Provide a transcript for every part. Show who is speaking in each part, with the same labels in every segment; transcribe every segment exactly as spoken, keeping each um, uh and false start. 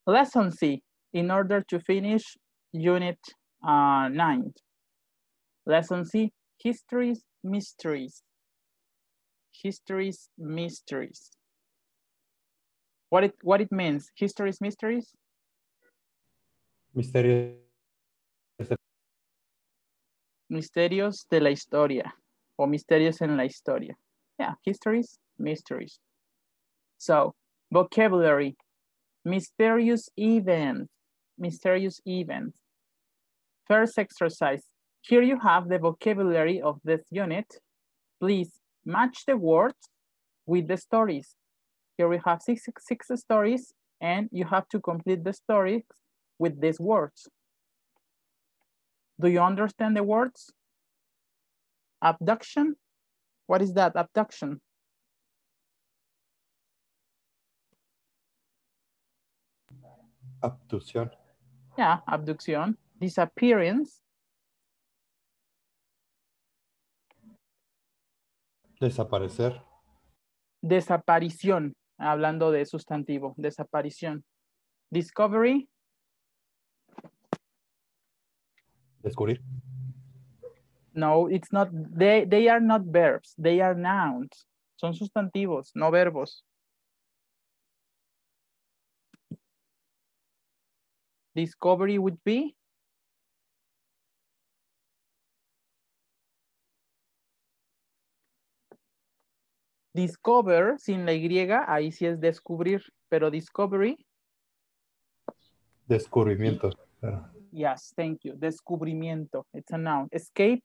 Speaker 1: Lesson C, in order to finish unit uh, nine. Lesson C, histories, mysteries. Histories, mysteries. What it, what it means, histories, mysteries?
Speaker 2: Misterios.
Speaker 1: Misterios de la historia o misterios en la historia. Yeah, histories, mysteries. So, vocabulary, mysterious events, mysterious events. First exercise. Here you have the vocabulary of this unit. Please match the words with the stories. Here we have six, six stories and you have to complete the stories with these words. Do you understand the words? Abduction? What is that, abduction?
Speaker 2: Abducción.
Speaker 1: Yeah, abduction. Disappearance.
Speaker 2: Desaparecer.
Speaker 1: Desaparición, hablando de sustantivo, desaparición. Discovery.
Speaker 2: Descubrir.
Speaker 1: No, it's not, they, they are not verbs, they are nouns. Son sustantivos, no verbos. Discovery would be? Discover, sin la Y, ahí sí es descubrir, pero discovery.
Speaker 2: Descubrimiento.
Speaker 1: Yes, thank you. Descubrimiento, it's a noun. Escape.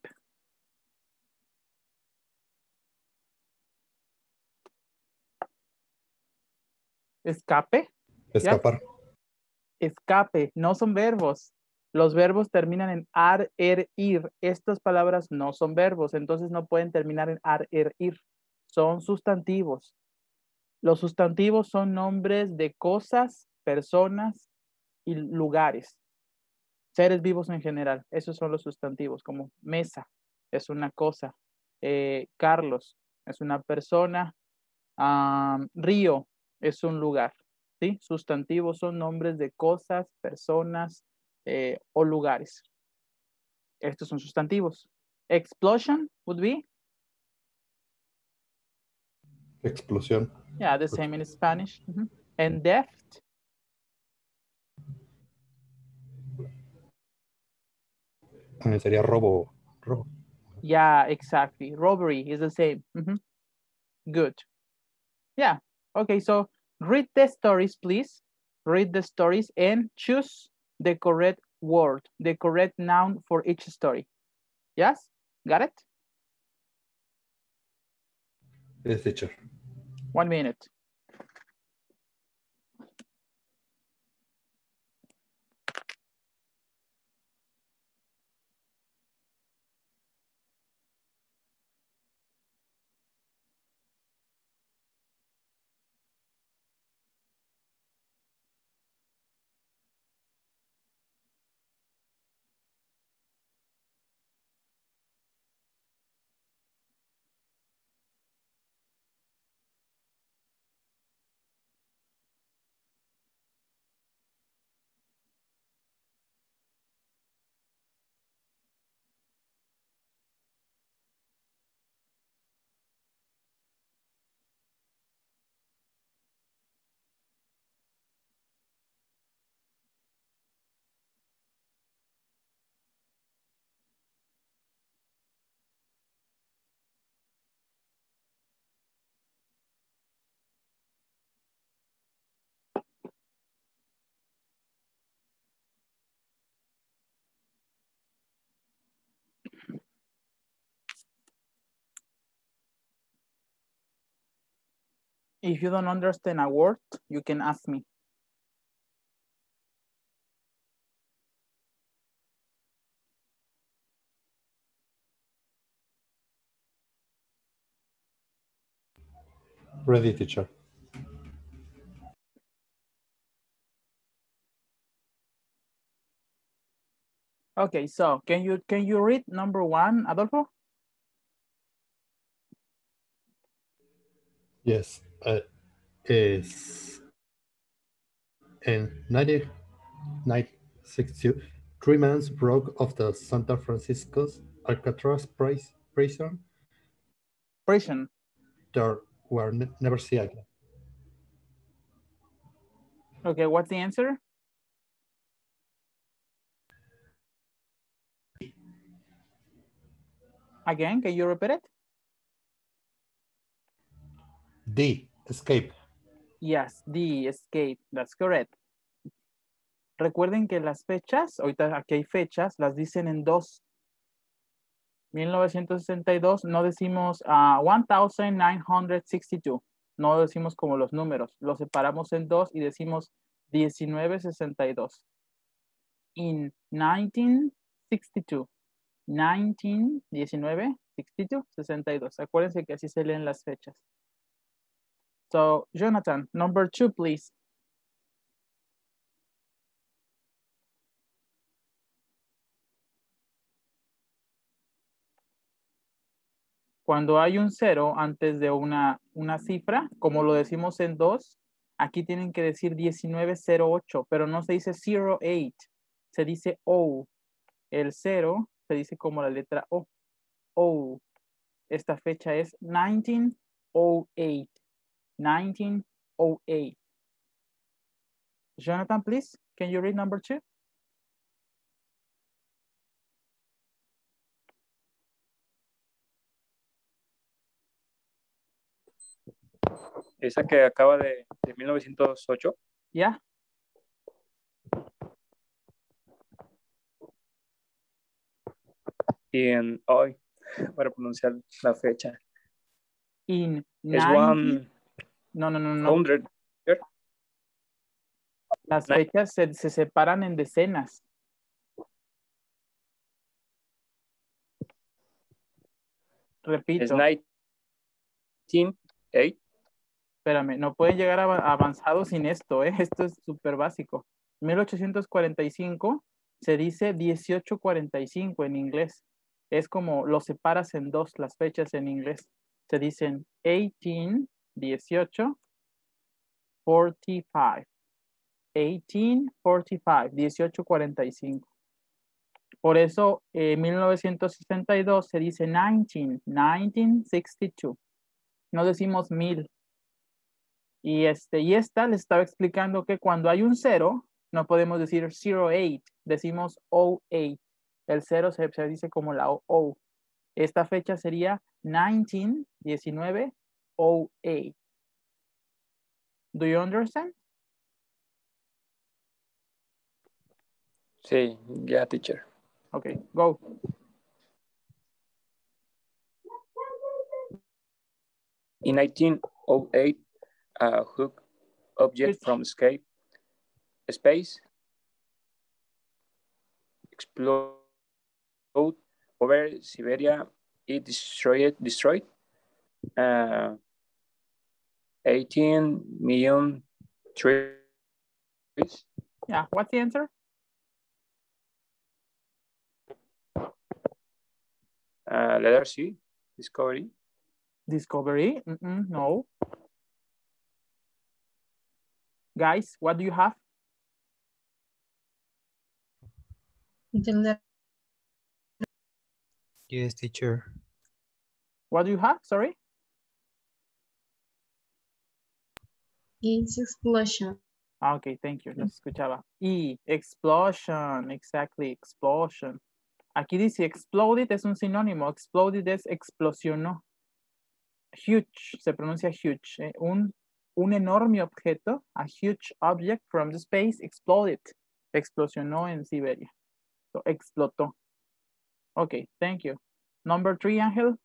Speaker 1: Escape.
Speaker 2: Escapar.
Speaker 1: Yes. Escape, no son verbos. Los verbos terminan en ar, er, ir. Estas palabras no son verbos, entonces no pueden terminar en ar, er, ir. Son sustantivos. Los sustantivos son nombres de cosas, personas y lugares. Seres vivos en general. Esos son los sustantivos, como mesa es una cosa. Eh, Carlos es una persona. Um, río es un lugar. ¿Sí? Sustantivos son nombres de cosas, personas eh, o lugares. Estos son sustantivos. Explosion would be?
Speaker 2: Explosión.
Speaker 1: Yeah, the same in Spanish. Mm-hmm. And theft?
Speaker 2: Sería robo. Robo.
Speaker 1: Yeah, exactly. Robbery is the same. Mm-hmm. Good. Yeah. Okay, so read the stories, please. Read the stories and choose the correct word, the correct noun for each story. Yes? Got it?
Speaker 2: Yes, teacher.
Speaker 1: One minute. If you don't understand a word, you can ask me.
Speaker 2: Ready, teacher.
Speaker 1: Okay, so can you can you read number one, Adolfo?
Speaker 2: Yes. Uh, es, In nineteen sixty-two, three men broke off the San Francisco's Alcatraz pris- prison.
Speaker 1: Prison.
Speaker 2: They were ne- never seen again.
Speaker 1: Okay, what's the answer? Again, can you repeat it?
Speaker 2: D. Escape.
Speaker 1: Yes, the escape. That's correct. Recuerden que las fechas, ahorita aquí hay fechas, las dicen en dos. mil novecientos sesenta y dos no decimos uh, diecinueve sesenta y dos. No decimos como los números. Los separamos en dos y decimos diecinueve sesenta y dos. In nineteen sixty-two. nineteen, diecinueve, sesenta y dos, sesenta y dos. Acuérdense que así se leen las fechas. So, Jonathan, number two, please. Cuando hay un cero antes de una, una cifra, como lo decimos en dos, aquí tienen que decir diecinueve cero ocho, pero no se dice cero ocho, se dice O. El cero se dice como la letra O. O. Esta fecha es nineteen oh eight. nineteen oh eight. Jonathan, please, can you read number two?
Speaker 3: Esa que acaba de, de mil novecientos ocho.
Speaker 1: Yeah.
Speaker 3: Y en hoy, para pronunciar la fecha.
Speaker 1: In
Speaker 3: Es
Speaker 1: nineteen...
Speaker 3: one
Speaker 1: No, no, no, no.
Speaker 3: hundred.
Speaker 1: Las fechas se, se separan en decenas. Repito.
Speaker 3: Es nineteen eight.
Speaker 1: Espérame, no pueden llegar a avanzado sin esto, ¿eh? Esto es súper básico. mil ochocientos cuarenta y cinco se dice dieciocho cuarenta y cinco en inglés. Es como lo separas en dos las fechas en inglés. Se dicen eighteen, dieciocho, forty-five. eighteen forty-five, dieciocho cuarenta y cinco. Por eso, en eh, mil novecientos sesenta y dos se dice nineteen, nineteen sixty-two. No decimos mil. Y, este, y esta les estaba explicando que cuando hay un cero, no podemos decir cero eight, decimos oh eight. El cero se, se dice como la O. O. Esta fecha sería nineteen, diecinueve oh eight. Do you understand?
Speaker 3: Sí, ya, yeah, teacher.
Speaker 1: Okay, go.
Speaker 3: In nineteen oh eight, a hook object
Speaker 1: Which?
Speaker 3: from escape space explode over Siberia. It destroyed destroyed uh, eighteen million trees.
Speaker 1: Yeah, what's the answer?
Speaker 3: Uh, letter C, discovery.
Speaker 1: Discovery? Mm-mm, no. Guys, what do you have?
Speaker 4: Yes, teacher.
Speaker 1: What do you have? Sorry?
Speaker 5: It's explosion.
Speaker 1: Okay, thank you. No se escuchaba. E, explosion. Exactly, explosion. Aquí dice exploded es un sinónimo. Exploded es explosionó. Huge, se pronuncia huge. Eh? Un, un enorme objeto, a huge object from the space, exploded. Explosionó en Siberia. So, explotó. Okay, thank you. Number three, Angel.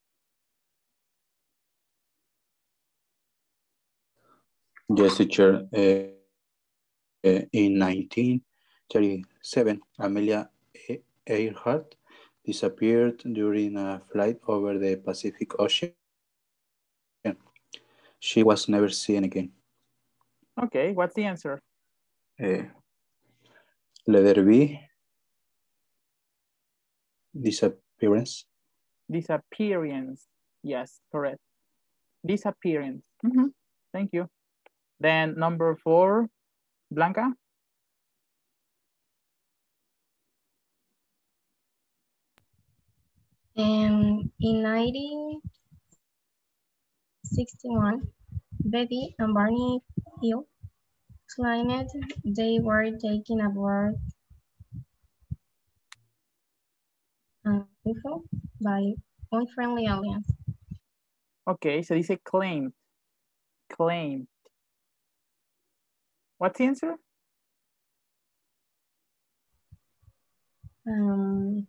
Speaker 6: Yes, teacher. Uh, uh, in nineteen thirty-seven, Amelia Earhart disappeared during a flight over the Pacific Ocean. She was never seen again.
Speaker 1: Okay, what's the answer?
Speaker 6: Uh, letter B, disappearance.
Speaker 1: Disappearance. Yes, correct. Disappearance. Mm-hmm. Thank you. Then number four, Blanca?
Speaker 5: Um, in nineteen sixty-one, Betty and Barney Hill claimed they were taken aboard an U F O by unfriendly aliens.
Speaker 1: Ok, se dice claimed. Claimed. What's the answer?
Speaker 5: Um,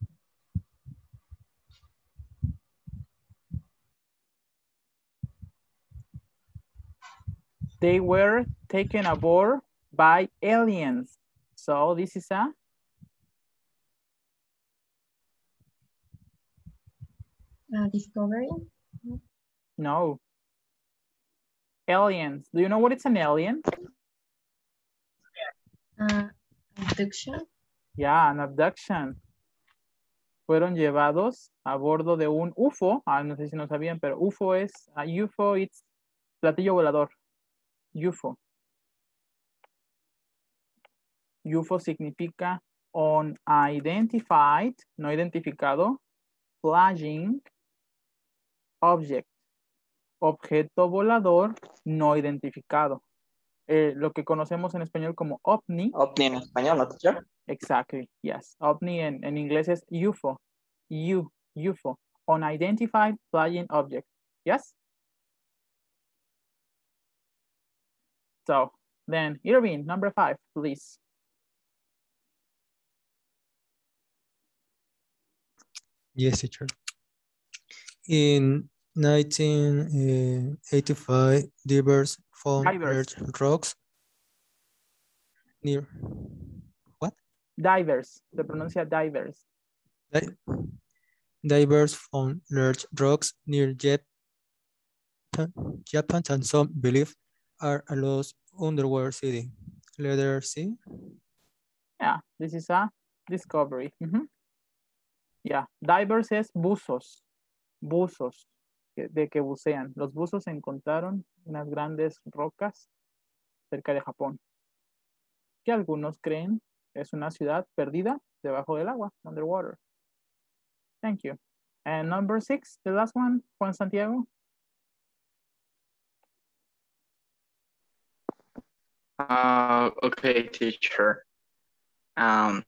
Speaker 1: They were taken aboard by aliens. So this is a
Speaker 5: uh, discovery.
Speaker 1: no. Aliens. Do you know what is an alien?
Speaker 5: Uh, abduction.
Speaker 1: Yeah, an abduction. Fueron llevados a bordo de un U F O. Ah, no sé si no sabían, pero U F O es, a U F O it's platillo volador. U F O. U F O significa unidentified, no identificado, flying object, objeto volador no identificado. Eh, lo que conocemos en español como ovni.
Speaker 4: OVNI en español, ¿no, teacher?
Speaker 1: Exactly, yes. OVNI en, en inglés es U F O. U, U F O. Unidentified flying object. Yes? So, then, Irving, number five, please.
Speaker 7: Yes, teacher. In nineteen eighty-five, divers found
Speaker 1: Divers.
Speaker 7: large rocks near what?
Speaker 1: Divers. Se pronuncia divers.
Speaker 7: Di- Divers found large rocks near Japan, Japan and some believe are a lost underwater city. Letter C.
Speaker 1: Yeah, this is a discovery. Mhm. Yeah, divers es buzos. Buzos, que- de que bucean. Los buzos encontraron unas grandes rocas cerca de Japón, que algunos creen es una ciudad perdida debajo del agua, underwater. Thank you. And number six, the last one, Juan Santiago.
Speaker 4: Uh, okay, teacher. Um,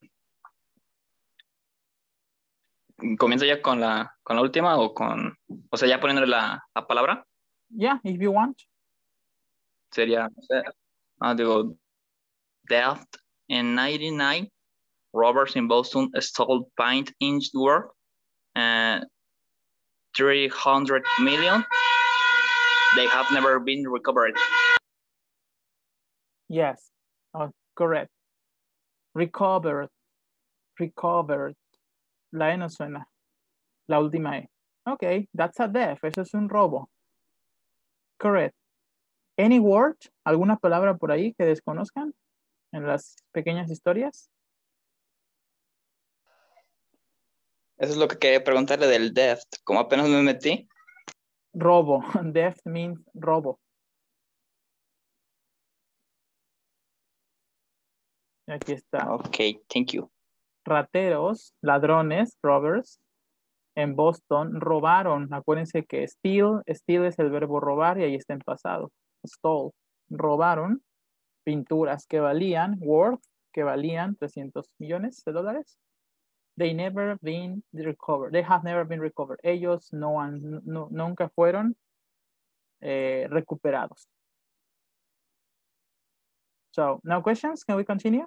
Speaker 4: ¿Comienzo ya con la, con la última o con, o sea, ya poniéndole la, la palabra?
Speaker 1: Yeah, if you want.
Speaker 4: Sería, no sé, ah, digo, theft in ninety-nine, robbers in Boston stole paint inch worth, uh, three hundred million. They have never been recovered.
Speaker 1: Yes, oh, correct. Recovered, recovered. La E no suena. La última E. Okay, that's a theft. Eso es un robo. Correct. Any word? ¿Alguna palabra por ahí que desconozcan en las pequeñas historias?
Speaker 4: Eso es lo que quería preguntarle del theft. Como apenas me metí.
Speaker 1: Robo. Theft means robo. Aquí está.
Speaker 4: Ok, thank you.
Speaker 1: Rateros, ladrones, robbers, en Boston robaron. Acuérdense que steal, steal es el verbo robar y ahí está en pasado. Stole. Robaron pinturas que valían, worth, que valían trescientos millones de dólares. They never been recovered. They have never been recovered. Ellos no han, no, nunca fueron eh, recuperados. So, no questions? Can we continue?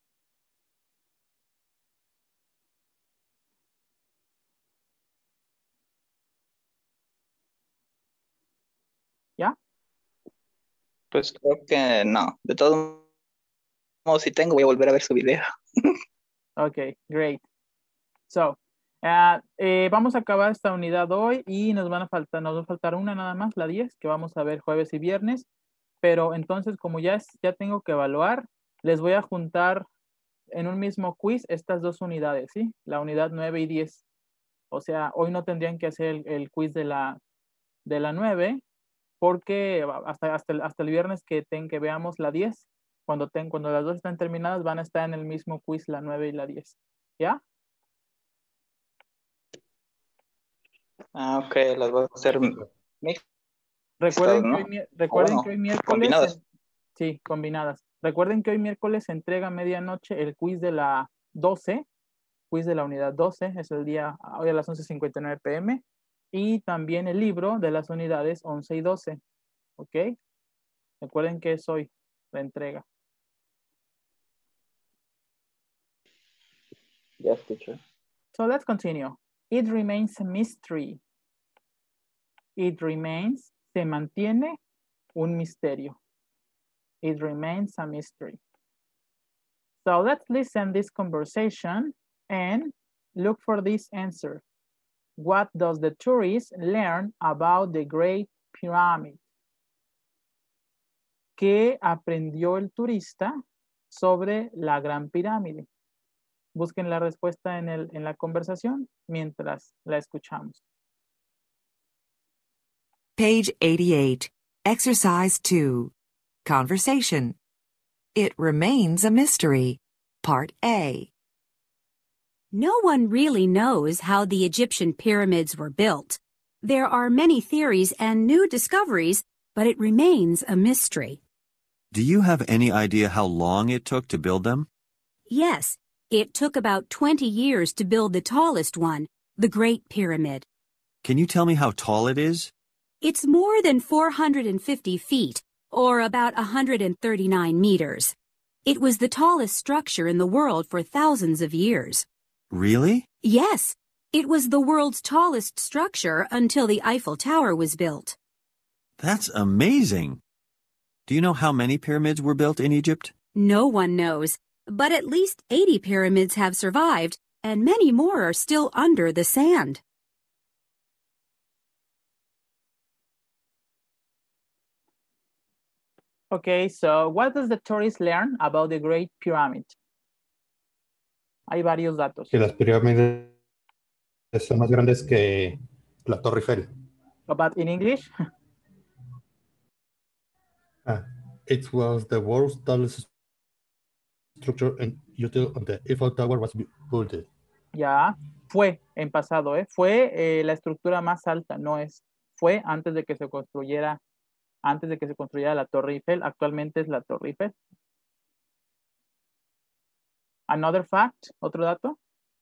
Speaker 1: ¿Ya?
Speaker 4: Pues creo que no. De todos modos, si tengo, voy a volver a ver su video.
Speaker 1: Ok, great. So, uh, eh, vamos a acabar esta unidad hoy y nos van a faltar, nos va a faltar una nada más, la diez, que vamos a ver jueves y viernes. Pero entonces, como ya, es, ya tengo que evaluar, les voy a juntar en un mismo quiz estas dos unidades, ¿sí? La unidad nueve y diez. O sea, hoy no tendrían que hacer el, el quiz de la, de la nueve, porque hasta, hasta, el, hasta el viernes que, ten, que veamos la diez, Cuando, ten, cuando las dos están terminadas, van a estar en el mismo quiz, la nueve y la diez. ¿Ya?
Speaker 4: Ah, ok, las voy a hacer mixtas,
Speaker 1: Recuerden que
Speaker 4: ¿no?
Speaker 1: hoy, mi- recuerden
Speaker 4: bueno,
Speaker 1: que hoy miércoles...
Speaker 4: combinadas.
Speaker 1: en- sí, combinadas. Recuerden que hoy miércoles se entrega a medianoche el quiz de la doce, quiz de la unidad doce, es el día, hoy a las once cincuenta y nueve p m, y también el libro de las unidades once y doce, ¿ok? Recuerden que es hoy la entrega.
Speaker 4: Yes, teacher.
Speaker 1: So let's continue. It remains a mystery. It remains, se mantiene un misterio. It remains a mystery. So let's listen this conversation and look for this answer. What does the tourist learn about the Great Pyramid? ¿Qué aprendió el turista sobre la Gran Pirámide? Busquen la respuesta en, el, en la conversación mientras la escuchamos.
Speaker 8: Page eighty-eight, Exercise two, Conversation. It remains a mystery. Part A.
Speaker 9: No one really knows how the Egyptian pyramids were built. There are many theories and new discoveries, but it remains a mystery.
Speaker 10: Do you have any idea how long it took to build them?
Speaker 9: Yes, it took about twenty years to build the tallest one, the Great Pyramid.
Speaker 10: Can you tell me how tall it is?
Speaker 9: It's more than four hundred fifty feet, or about one hundred thirty-nine meters. It was the tallest structure in the world for thousands of years.
Speaker 10: Really?
Speaker 9: Yes, it was the world's tallest structure until the Eiffel Tower was built.
Speaker 10: That's amazing. Do you know how many pyramids were built in Egypt?
Speaker 9: No one knows, but at least eighty pyramids have survived, and many more are still under the sand.
Speaker 1: Okay, so what does the tourist learn about the Great Pyramid? Hay varios datos.
Speaker 2: Que las pirámides son más grandes que la Torre Eiffel.
Speaker 1: But in English?
Speaker 2: Ah, it was the world's tallest structure and until the Eiffel Tower was built.
Speaker 1: Ya, fue en pasado, ¿eh? Fue eh, la estructura más alta, no es. Fue antes de que se construyera, antes de que se construyera la Torre Eiffel. Actualmente es la Torre Eiffel. Another fact, otro dato.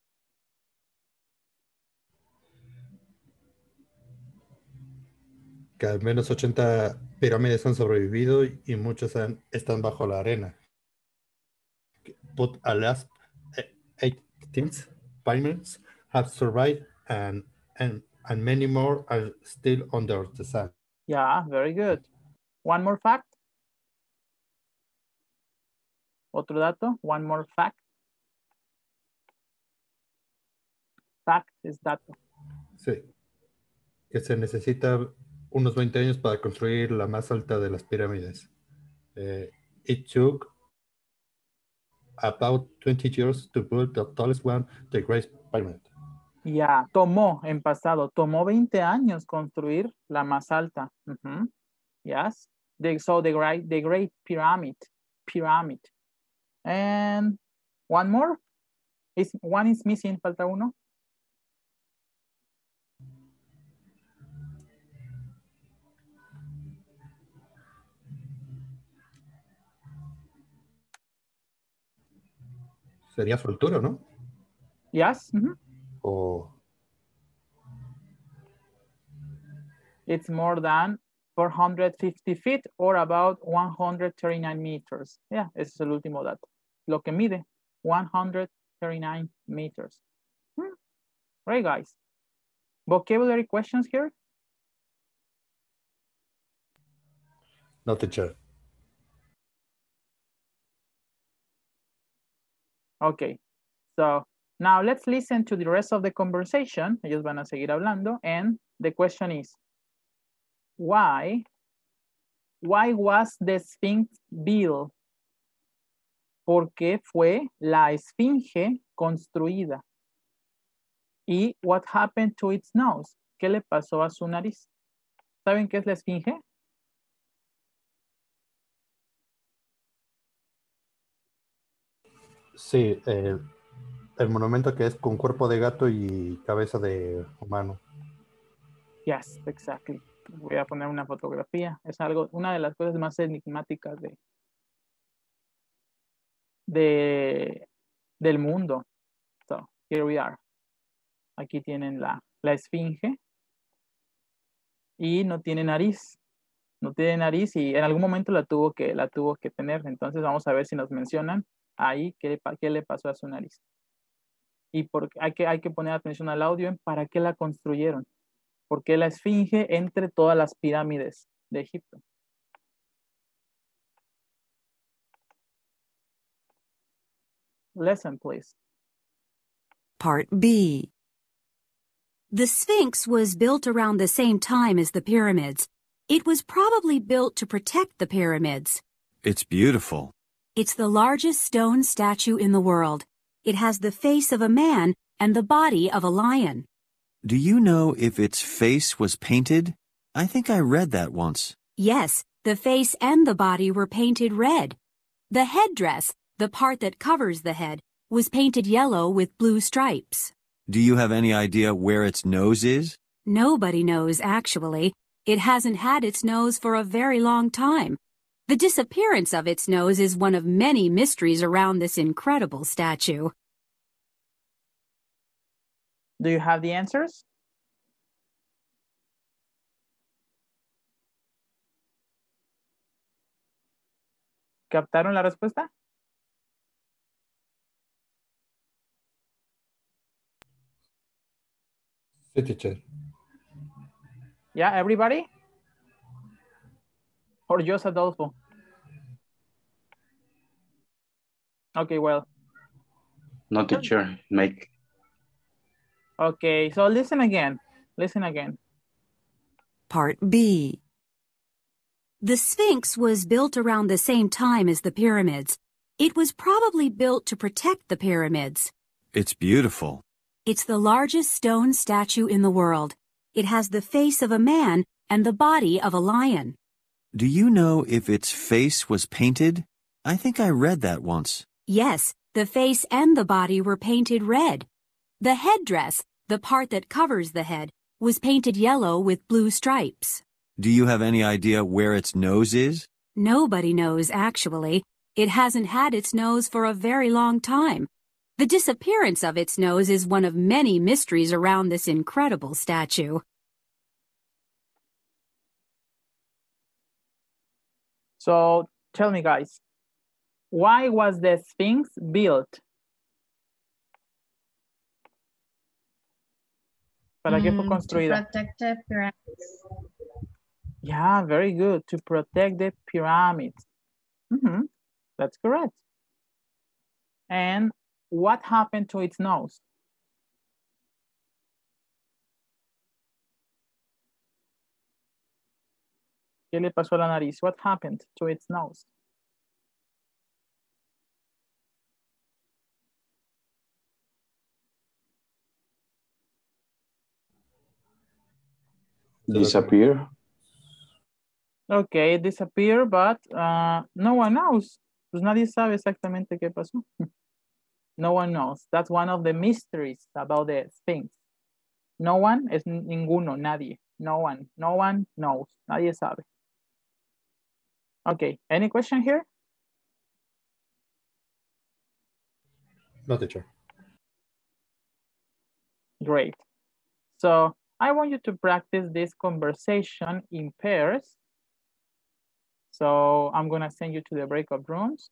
Speaker 2: Que al menos ochenta pirámides han sobrevivido y muchas han, están bajo la arena. But alas, eighteen pyramids have survived and, and, and many more are still under the sand.
Speaker 1: Yeah, very good. One more fact. Otro dato, one more fact. Fact es dato.
Speaker 2: Sí. Que se necesita unos veinte años para construir la más alta de las pirámides. Uh, it took about twenty years to build the tallest one, the Great Pyramid.
Speaker 1: Ya, yeah, tomó en pasado, tomó veinte años construir la más alta. Uh-huh. Yes. The, so the great, the Great Pyramid. Pyramid. And one more. Is, one is missing, falta uno.
Speaker 2: Sería su altura, ¿no?
Speaker 1: Yes. Mm-hmm.
Speaker 2: O...
Speaker 1: It's more than four hundred fifty feet or about one hundred thirty-nine meters. Yeah, ese es el último dato. Lo que mide, one hundred thirty-nine meters. Hmm. Right, guys. Vocabulary questions here?
Speaker 2: No, teacher.
Speaker 1: Okay, so now let's listen to the rest of the conversation. Ellos van a seguir hablando, and the question is, why, why was the Sphinx built? ¿Por qué fue la esfinge construida? Y what happened to its nose? ¿Qué le pasó a su nariz? ¿Saben qué es la esfinge?
Speaker 2: Sí, el, el monumento que es con cuerpo de gato y cabeza de humano.
Speaker 1: Yes, exactly. Voy a poner una fotografía. Es algo, una de las cosas más enigmáticas de, de del mundo. So, here we are. Aquí tienen la, la esfinge y no tiene nariz. No tiene nariz y en algún momento la tuvo que, la tuvo que tener. Entonces vamos a ver si nos mencionan ahí qué, qué le pasó a su nariz. Y por, hay, que, hay que poner atención al audio en para qué la construyeron. ¿Por qué la esfinge entre todas las pirámides de Egipto? Lesson, please.
Speaker 9: Part B. The Sphinx was built around the same time as the pyramids. It was probably built to protect the pyramids.
Speaker 10: It's beautiful.
Speaker 9: It's the largest stone statue in the world. It has the face of a man and the body of a lion.
Speaker 10: Do you know if its face was painted? I think I read that once.
Speaker 9: Yes, the face and the body were painted red. The headdress, the part that covers the head, was painted yellow with blue stripes.
Speaker 10: Do you have any idea where its nose is?
Speaker 9: Nobody knows, actually. It hasn't had its nose for a very long time. The disappearance of its nose is one of many mysteries around this incredible statue.
Speaker 1: Do you have the answers? ¿Captaron la respuesta?
Speaker 2: Sí, teacher.
Speaker 1: Yeah, everybody? Or just Adolfo? Okay, well.
Speaker 6: No, teacher. Make.
Speaker 1: Okay, so listen again. Listen again.
Speaker 9: Part B. The Sphinx was built around the same time as the pyramids. It was probably built to protect the pyramids.
Speaker 10: It's beautiful.
Speaker 9: It's the largest stone statue in the world. It has the face of a man and the body of a lion.
Speaker 10: Do you know if its face was painted? I think I read that once.
Speaker 9: Yes, the face and the body were painted red. The headdress, the part that covers the head, was painted yellow with blue stripes.
Speaker 10: Do you have any idea where its nose is?
Speaker 9: Nobody knows, actually. It hasn't had its nose for a very long time. The disappearance of its nose is one of many mysteries around this incredible statue.
Speaker 1: So, tell me, guys, why was the Sphinx built? ¿Para qué fue
Speaker 5: Mm,
Speaker 1: construida?
Speaker 5: To protect the pyramids.
Speaker 1: Yeah, very good. To protect the pyramids. Mm-hmm. That's correct. And what happened to its nose? ¿Qué le pasó a la nariz? What happened to its nose?
Speaker 6: Disappear.
Speaker 1: Okay, it disappeared, but uh, no one knows. Pues nadie sabe exactamente qué pasó. No one knows. That's one of the mysteries about the Sphinx. No one es ninguno, nadie. No one, no one knows. Nadie sabe. Okay, any question here?
Speaker 2: No, teacher.
Speaker 1: Great. So I want you to practice this conversation in pairs. So I'm gonna send you to the breakout rooms.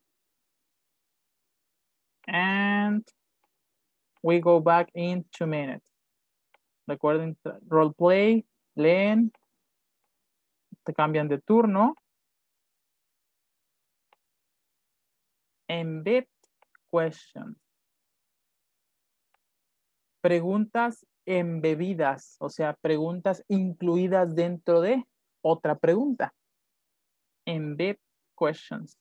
Speaker 1: And we go back in two minutes. Recuerden, role play, leen, te cambian de turno. Embed questions. Preguntas embebidas, o sea, preguntas incluidas dentro de otra pregunta. Embed questions.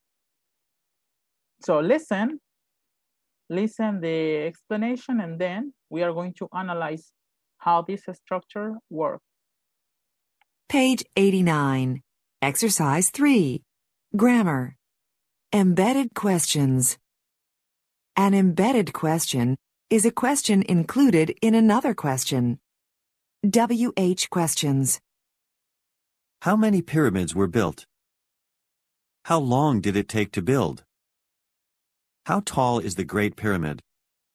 Speaker 1: So listen, listen the explanation, and then we are going to analyze how this structure works.
Speaker 8: Page eighty-nine, Exercise three, Grammar. Embedded questions. An embedded question is a question included in another question. W H questions.
Speaker 10: How many pyramids were built? How long did it take to build? How tall is the Great Pyramid?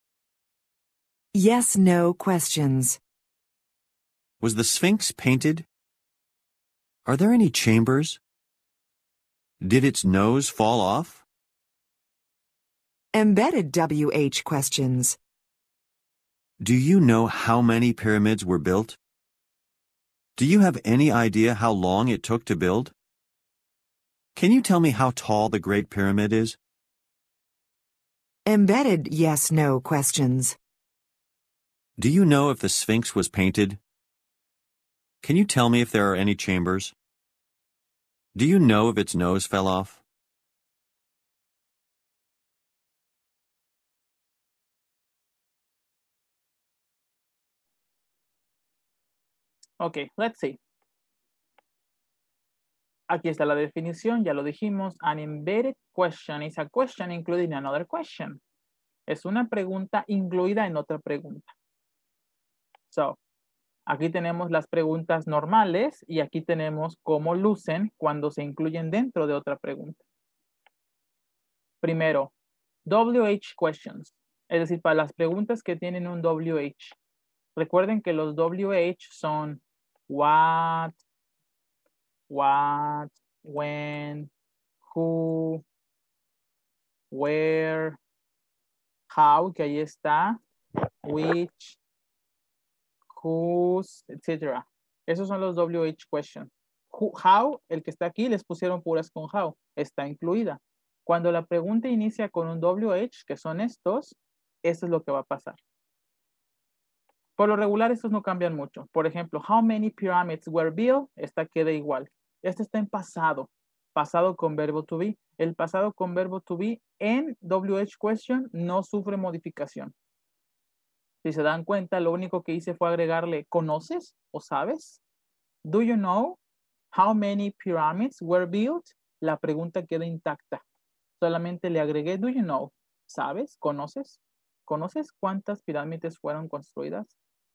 Speaker 8: Yes/no questions.
Speaker 10: Was the Sphinx painted? Are there any chambers? Did its nose fall off?
Speaker 8: Embedded W H questions.
Speaker 10: Do you know how many pyramids were built? Do you have any idea how long it took to build? Can you tell me how tall the Great Pyramid is?
Speaker 8: Embedded yes/no questions.
Speaker 10: Do you know if the Sphinx was painted? Can you tell me if there are any chambers? Do you know if its nose fell off?
Speaker 1: Okay, let's see. Aquí está la definición, ya lo dijimos. An embedded question is a question including another question. Es una pregunta incluida en otra pregunta. So, aquí tenemos las preguntas normales y aquí tenemos cómo lucen cuando se incluyen dentro de otra pregunta. Primero, W H questions. Es decir, para las preguntas que tienen un W H. Recuerden que los W H son what, what, when, who, where, how, que ahí está, which, whose, etcétera. Esos son los W H questions. Who, how, el que está aquí, les pusieron puras con how. Está incluida. Cuando la pregunta inicia con un W H, que son estos, eso es lo que va a pasar. Por lo regular, estos no cambian mucho. Por ejemplo, how many pyramids were built? Esta queda igual. Este está en pasado. Pasado con verbo to be. El pasado con verbo to be en W H question no sufre modificación. Si se dan cuenta, lo único que hice fue agregarle ¿conoces o sabes? Do you know how many pyramids were built? La pregunta queda intacta. Solamente le agregué do you know. ¿Sabes? ¿Conoces? ¿Conoces cuántas pirámides fueron construidas?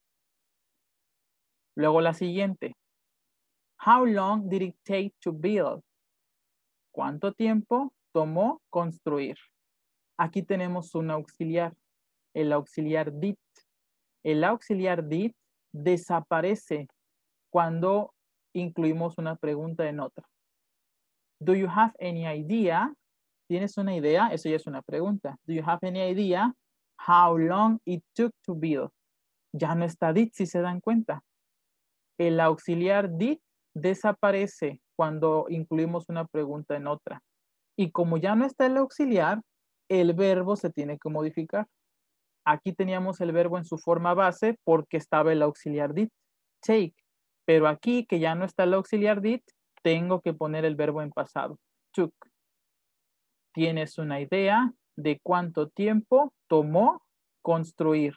Speaker 1: Luego la siguiente. How long did it take to build? ¿Cuánto tiempo tomó construir? Aquí tenemos un auxiliar. El auxiliar did. El auxiliar did desaparece cuando incluimos una pregunta en otra. Do you have any idea? ¿Tienes una idea? Eso ya es una pregunta. Do you have any idea how long it took to build? Ya no está did, si se dan cuenta. El auxiliar did desaparece cuando incluimos una pregunta en otra. Y como ya no está el auxiliar, el verbo se tiene que modificar. Aquí teníamos el verbo en su forma base porque estaba el auxiliar did, take. Pero aquí, que ya no está el auxiliar did, tengo que poner el verbo en pasado, took. ¿Tienes una idea de cuánto tiempo tomó construir?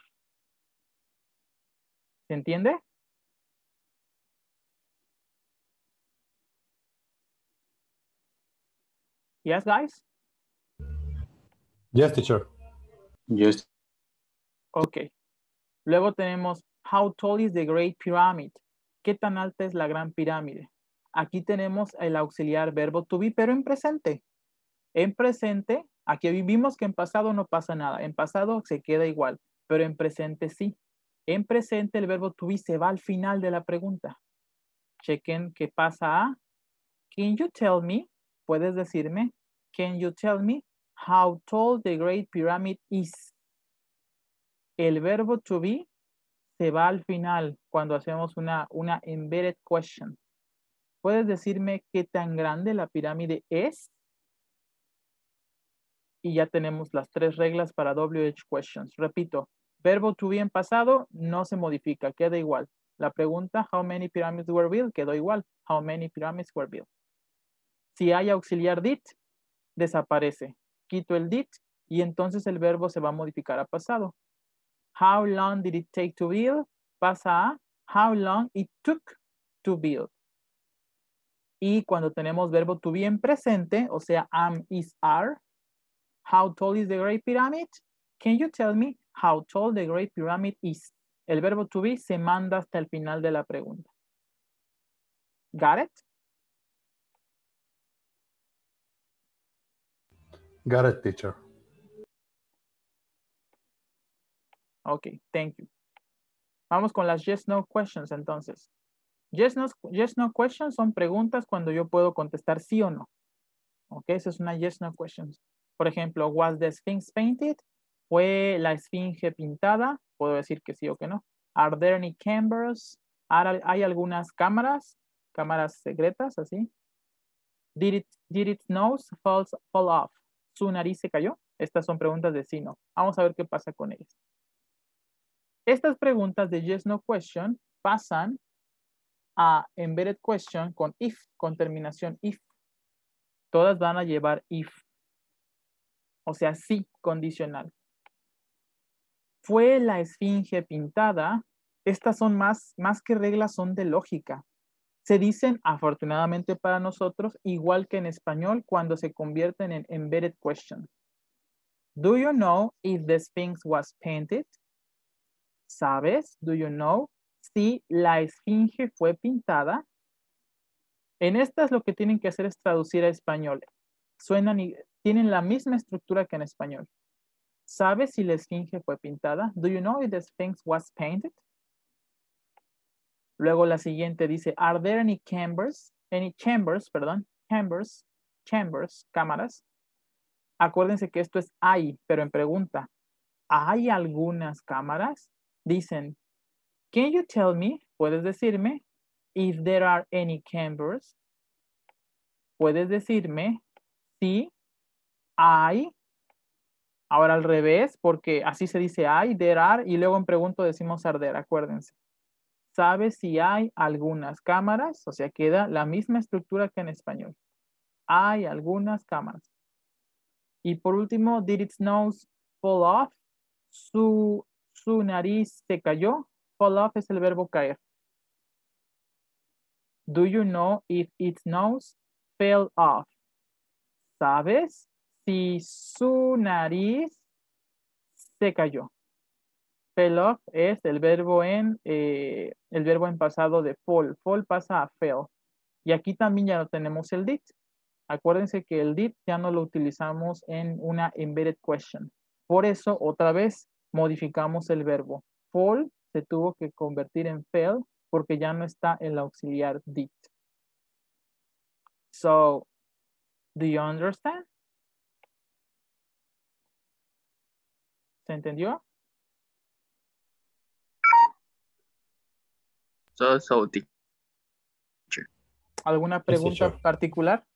Speaker 1: ¿Se entiende? Yes, guys?
Speaker 2: Yes, teacher.
Speaker 6: Yes.
Speaker 1: Ok. Luego tenemos, how tall is the Great Pyramid? ¿Qué tan alta es la Gran Pirámide? Aquí tenemos el auxiliar verbo to be, pero en presente. En presente, aquí vimos que en pasado no pasa nada. En pasado se queda igual, pero en presente sí. En presente el verbo to be se va al final de la pregunta. Chequen qué pasa a, can you tell me? ¿Puedes decirme? Can you tell me how tall the Great Pyramid is? El verbo to be se va al final cuando hacemos una, una embedded question. ¿Puedes decirme qué tan grande la pirámide es? Y ya tenemos las tres reglas para W H questions. Repito, verbo to be en pasado no se modifica, queda igual. La pregunta, how many pyramids were built, quedó igual. How many pyramids were built? Si hay auxiliar did, desaparece. Quito el did y entonces el verbo se va a modificar a pasado. How long did it take to build? Pasa a how long it took to build. Y cuando tenemos verbo to be en presente, o sea, am, is, are, how tall is the Great Pyramid? Can you tell me how tall the Great Pyramid is? El verbo to be se manda hasta el final de la pregunta. Got it?
Speaker 2: Got it, teacher.
Speaker 1: Ok, thank you. Vamos con las yes, no questions entonces. Yes, no, yes, no questions son preguntas cuando yo puedo contestar sí o no. Ok, esa es una yes, no questions. Por ejemplo, was the Sphinx painted? ¿Fue la esfinge pintada? Puedo decir que sí o que no. Are there any cameras? ¿Hay algunas cámaras? Cámaras secretas, así. Did it, did its nose fall, fall off? ¿Su nariz se cayó? Estas son preguntas de sí, no. Vamos a ver qué pasa con ellas. Estas preguntas de yes, no question pasan a embedded question con if, con terminación if. Todas van a llevar if. O sea, sí, condicional. ¿Fue la esfinge pintada? Estas son más, más que reglas, son de lógica. Se dicen, afortunadamente para nosotros, igual que en español, cuando se convierten en embedded questions. Do you know if the Sphinx was painted? ¿Sabes? Do you know si la esfinge fue pintada? En estas lo que tienen que hacer es traducir a español. Suenan y tienen la misma estructura que en español. ¿Sabes si la esfinge fue pintada? Do you know if the Sphinx was painted? Luego la siguiente dice, are there any chambers? Any chambers, perdón, chambers, chambers, cámaras. Acuérdense que esto es hay, pero en pregunta. ¿Hay algunas cámaras? Dicen, can you tell me, puedes decirme, if there are any chambers? Puedes decirme si hay. Ahora al revés, porque así se dice hay, there are, y luego en pregunto decimos are there, acuérdense. ¿Sabes si hay algunas cámaras? O sea, queda la misma estructura que en español. Hay algunas cámaras. Y por último, did its nose fall off? Su, su nariz se cayó. Fall off es el verbo caer. Do you know if its nose fell off? ¿Sabes si su nariz se cayó? Fell off es el verbo en eh, el verbo en pasado de fall. Fall pasa a fell. Y aquí también ya no tenemos el did. Acuérdense que el did ya no lo utilizamos en una embedded question. Por eso, otra vez, modificamos el verbo. Fall se tuvo que convertir en fell porque ya no está el auxiliar did. So, do you understand? ¿Se entendió?
Speaker 4: So, so, teacher.
Speaker 1: ¿Alguna pregunta
Speaker 2: teacher.
Speaker 1: particular?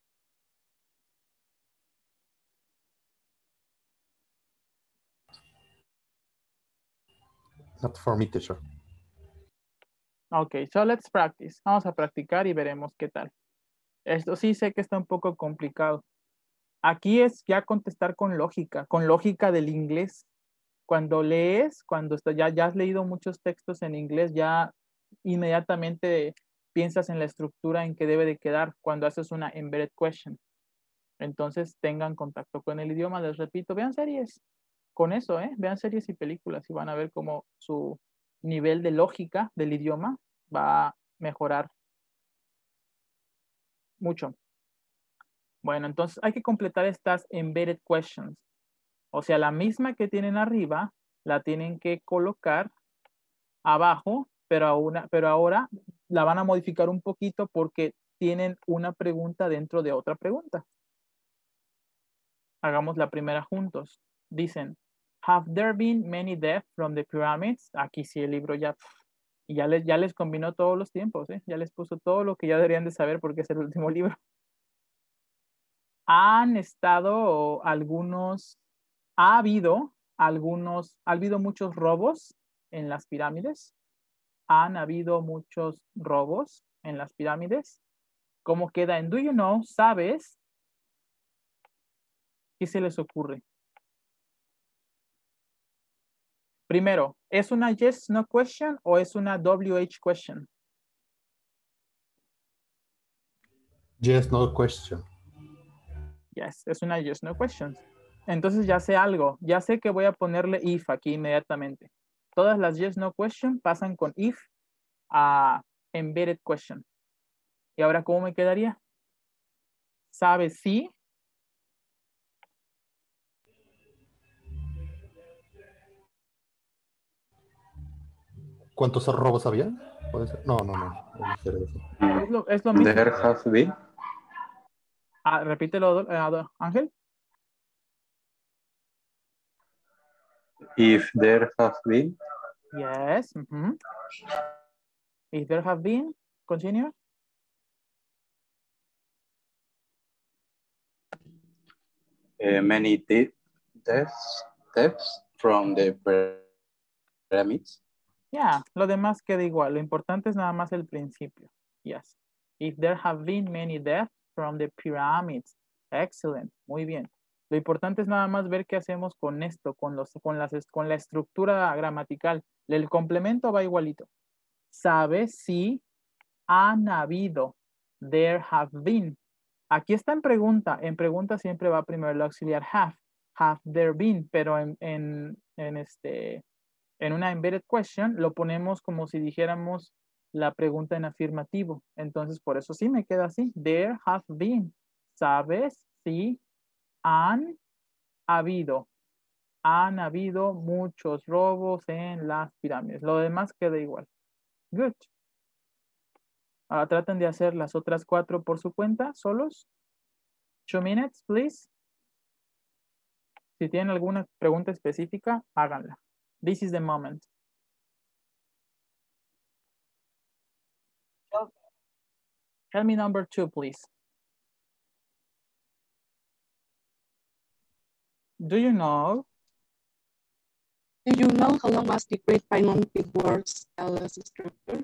Speaker 2: Not for me, teacher.
Speaker 1: Ok, so let's practice. Vamos a practicar y veremos qué tal. Esto sí sé que está un poco complicado. Aquí es ya contestar con lógica, con lógica del inglés. Cuando lees, cuando está, ya, ya has leído muchos textos en inglés, ya inmediatamente piensas en la estructura en que debe de quedar cuando haces una embedded question. Entonces tengan contacto con el idioma, les repito, vean series. Con eso, ¿eh? Vean series y películas y van a ver cómo su nivel de lógica del idioma va a mejorar mucho. Bueno, entonces hay que completar estas embedded questions. O sea, la misma que tienen arriba, la tienen que colocar abajo, pero, una, pero ahora la van a modificar un poquito porque tienen una pregunta dentro de otra pregunta. Hagamos la primera juntos. Dicen, have there been many deaths from the pyramids? Aquí sí el libro ya, y ya les, ya les combinó todos los tiempos, ¿eh? Ya les puso todo lo que ya deberían de saber porque es el último libro. Han estado algunos, ha habido algunos, ha habido muchos robos en las pirámides. Han habido muchos robos en las pirámides. ¿Cómo queda en do you know? ¿Sabes? ¿Qué se les ocurre? Primero, ¿es una yes, no question o es una W H question?
Speaker 2: Yes, no question.
Speaker 1: Yes, es una yes, no question. Entonces ya sé algo. Ya sé que voy a ponerle if aquí inmediatamente. Todas las yes, no question pasan con if a embedded question. ¿Y ahora cómo me quedaría? ¿Sabe si?
Speaker 2: ¿Cuántos robos había? ¿Puede ser? No, no, no. Puede ser eso.
Speaker 1: Es lo, es lo mismo.
Speaker 6: There have been.
Speaker 1: Ah, repítelo, eh, Ángel.
Speaker 6: If there have been.
Speaker 1: Yes. Mm-hmm. If there have been, continue.
Speaker 6: Uh, many de deaths, deaths from the pyramids.
Speaker 1: Yeah, lo demás queda igual. Lo importante es nada más el principio. Yes. If there have been many deaths from the pyramids. Excellent. Muy bien. Lo importante es nada más ver qué hacemos con esto, con, los, con, las, con la estructura gramatical. El complemento va igualito. ¿Sabe si han habido? There have been. Aquí está en pregunta. En pregunta siempre va primero el auxiliar have. Have there been. Pero en, en, en, este, en una embedded question lo ponemos como si dijéramos la pregunta en afirmativo. Entonces, por eso sí me queda así. There have been. ¿Sabes si han habido? Han habido muchos robos en las pirámides. Lo demás queda igual. Good. Ahora traten de hacer las otras cuatro por su cuenta, solos. Two minutes, please. Si tienen alguna pregunta específica, háganla. This is the moment. Tell me number two, please. Do you know?
Speaker 11: Do you know how long was the Great Pyramid Works tallest structure?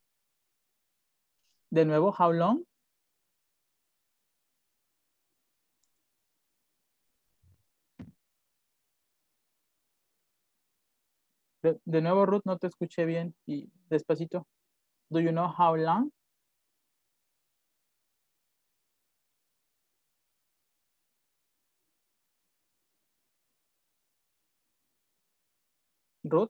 Speaker 1: De nuevo, how long? De, de nuevo, Ruth, no te escuché bien y despacito. Do you know how long? Ruth.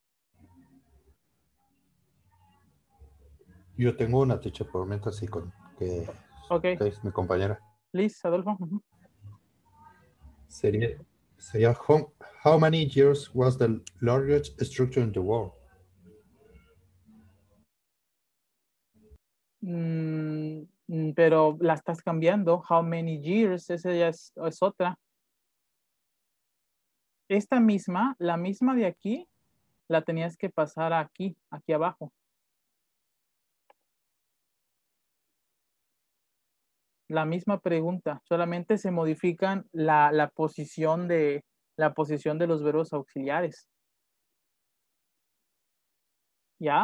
Speaker 2: Yo tengo una teacher por mientras sí con que,
Speaker 1: okay.
Speaker 2: que es mi compañera.
Speaker 1: Please, Adolfo. Uh-huh.
Speaker 2: Sería, sería how, how many years was the largest structure in the world?
Speaker 1: Mm, pero la estás cambiando. How many years? Esa ya es, es otra. Esta misma, la misma de aquí, la tenías que pasar aquí, aquí abajo. La misma pregunta, solamente se modifican la, la posición de la posición de los verbos auxiliares. ¿Ya?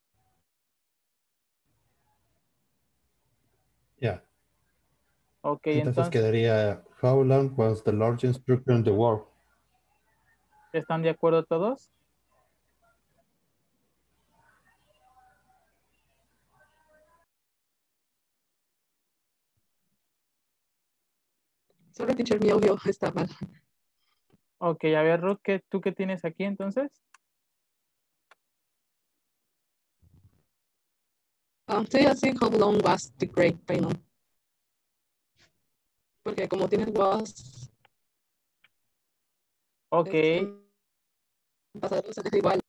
Speaker 2: Ya. Yeah.
Speaker 1: Ok,
Speaker 2: entonces,
Speaker 1: entonces
Speaker 2: quedaría how long was the largest structure in the world?
Speaker 1: ¿Están de acuerdo todos?
Speaker 11: Sorry, teacher, mi audio está mal.
Speaker 1: Ok, a ver, Ruth, ¿qué, ¿tú qué tienes aquí entonces?
Speaker 11: Um, estoy así, how long was the Great Pyramid? Porque como tiene was.
Speaker 1: Ok.
Speaker 11: Pasado se deja igual.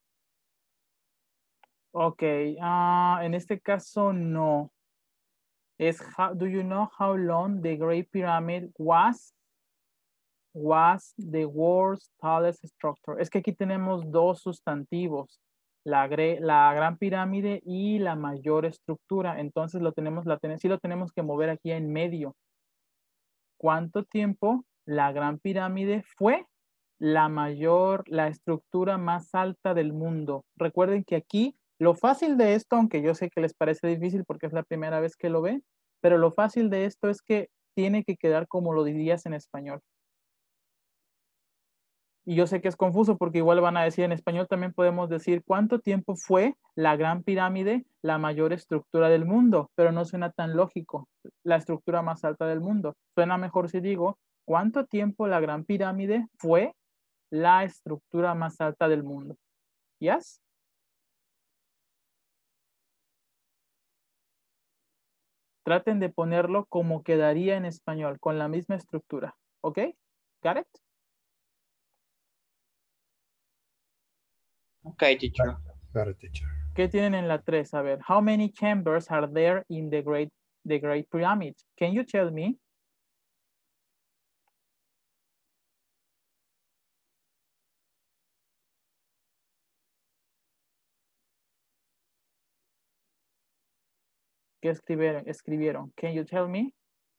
Speaker 1: Ok, uh, en este caso no. Es how, do you know how long the Great Pyramid was? Was the world's tallest structure. Es que aquí tenemos dos sustantivos. La, la gran pirámide y la mayor estructura. Entonces lo tenemos, la ten, sí lo tenemos que mover aquí en medio. ¿Cuánto tiempo la gran pirámide fue la mayor, la estructura más alta del mundo? Recuerden que aquí lo fácil de esto, aunque yo sé que les parece difícil porque es la primera vez que lo ven, pero lo fácil de esto es que tiene que quedar como lo dirías en español. Y yo sé que es confuso porque igual van a decir en español también podemos decir cuánto tiempo fue la gran pirámide la mayor estructura del mundo, pero no suena tan lógico, la estructura más alta del mundo. Suena mejor si digo ¿Cuánto tiempo la Gran Pirámide fue la estructura más alta del mundo? ¿Yes? Traten de ponerlo como quedaría en español, con la misma estructura. ¿Ok? ¿Got it?
Speaker 4: Okay, teacher.
Speaker 2: Got it, teacher.
Speaker 1: ¿Qué tienen en la tres? A ver, how many chambers are there in the Great, the Great Pyramid? Can you tell me? ¿Qué escribieron? escribieron? Can you tell me?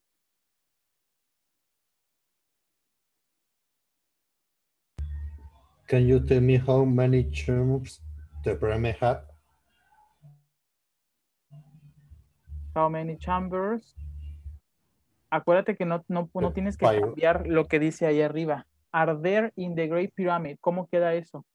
Speaker 2: Can you tell me how many chambers the pyramid had?
Speaker 1: How many chambers? Acuérdate que no, no, no tienes que
Speaker 2: Five.
Speaker 1: cambiar lo que dice ahí arriba. Are there in the Great Pyramid? ¿Cómo queda eso?